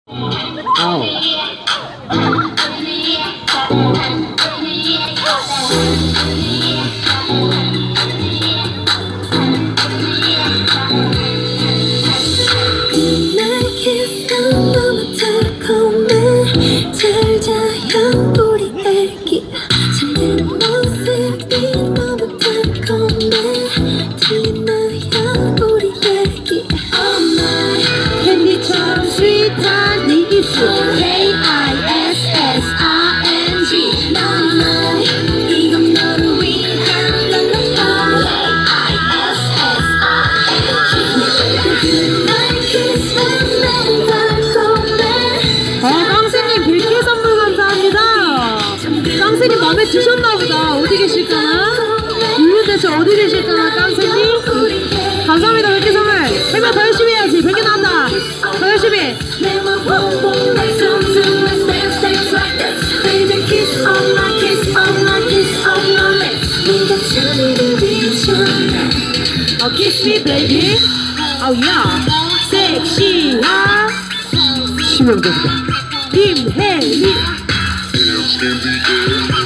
아우. 잘 자요 우리 애기 잠든 모습이 너무 달콤해 들리나요 우리 얘기 Oh my 캔디처럼 스윗한 네 입술 K-I-S-S-I-N-G 넌 나의 이건 너를 위한 랄랄라 K-I-S-S-I-N-G 나의 키스는 매우 달콤해 깡스님 100개 선물 감사합니다. 깡스님 마음에 드셨나보다. 어디 계실까나? 대체 어디 계실까나 깡스님? 감사합니다. 100개 선물. 해봐 더 열심히 해야지. 100개 나온다. 더 열심히. Kiss me baby. Oh yeah. 섹시한 심형적이다. 김혜리